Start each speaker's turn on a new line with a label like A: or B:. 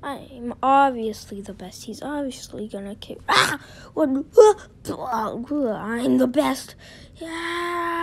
A: I'm obviously the best. He's obviously gonna kick. I'm the best. Yeah.